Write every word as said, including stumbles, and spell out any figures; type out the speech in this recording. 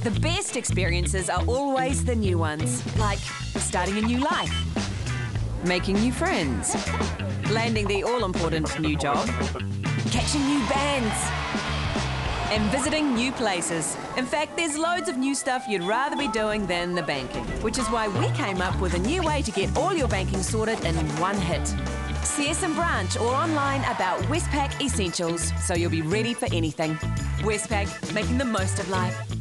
The best experiences are always the new ones, like starting a new life, making new friends, landing the all-important new job, catching new bands, and visiting new places. In fact, there's loads of new stuff you'd rather be doing than the banking, which is why we came up with a new way to get all your banking sorted in one hit. See us in branch or online about Westpac Essentials, so you'll be ready for anything. Westpac, making the most of life.